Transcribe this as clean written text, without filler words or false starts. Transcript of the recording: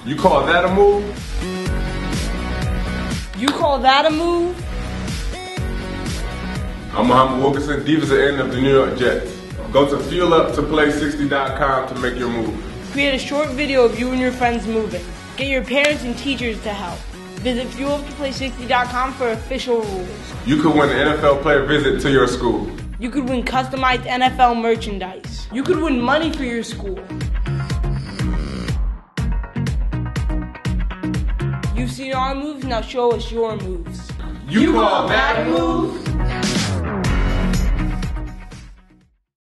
You call that a move? You call that a move? I'm Muhammad Wilkerson, defensive end of the New York Jets. Go to fueluptoplay60.com to make your move. Create a short video of you and your friends moving. Get your parents and teachers to help. Visit fueluptoplay60.com for official rules. You could win an NFL player visit to your school. You could win customized NFL merchandise. You could win money for your school. You've seen our moves, now show us your moves. You call that a move?